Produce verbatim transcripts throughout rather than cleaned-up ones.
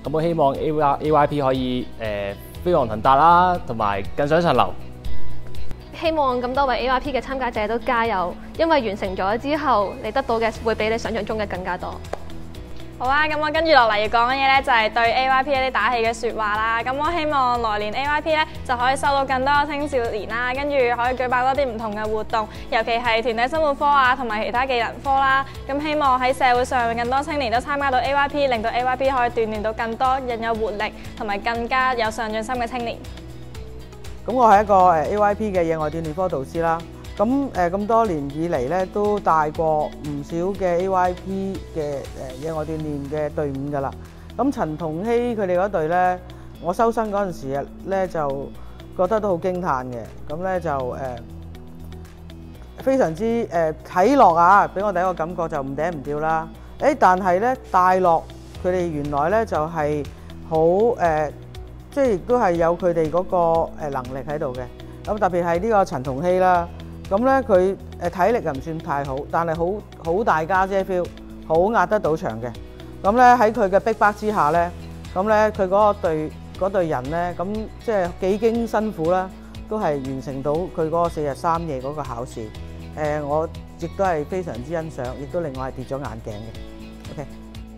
咁我希望 A Y P 可以誒、呃、飛黃騰達啦，同埋更上一層樓。 希望咁多位 A Y P 嘅參加者都加油，因為完成咗之後，你得到嘅會比你想象中嘅更加多。 好啊，咁我跟住落嚟要講嘅嘢咧，就係對 A Y P 一啲打氣嘅説話啦。咁我希望來年 A Y P 咧就可以收到更多青少年啦，跟住可以舉辦多啲唔同嘅活動，尤其係團體生活科啊，同埋其他技能科啦。咁希望喺社會上更多青年都參加到 A Y P， 令到 A Y P 可以鍛鍊到更多人有活力同埋更加有上進心嘅青年。 咁我係一個誒 A Y P 嘅野外鍛鍊科導師啦。咁誒咁多年以嚟咧，都帶過唔少嘅 A Y P 嘅誒野外鍛鍊嘅隊伍㗎啦。咁陳同希佢哋嗰隊咧，我收生嗰陣時咧就覺得都好驚歎嘅。咁咧就誒、呃、非常之誒睇落啊，俾我第一個感覺就唔嗲唔吊啦。誒，但係咧帶落佢哋原來咧就係好誒，即係亦都係有佢哋嗰個誒能力喺度嘅。咁特別係呢個陳同希啦。咁咧佢誒體力又唔算太好，但係好好大家姐 feel， 好壓得到場嘅。咁咧喺佢嘅逼迫之下咧，咁咧佢嗰個隊嗰隊人咧，咁即係幾經辛苦啦，都係完成到佢嗰個四日三夜嗰個考試。誒，我亦都係非常之欣賞，亦都令我係跌咗眼鏡嘅。OK，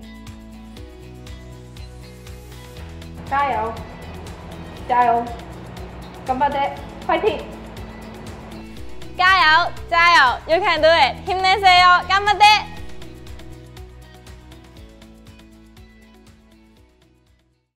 加油！加油！頑張って！fighting！ 加油！加油 ！You can do it！힘내세요！頑張って！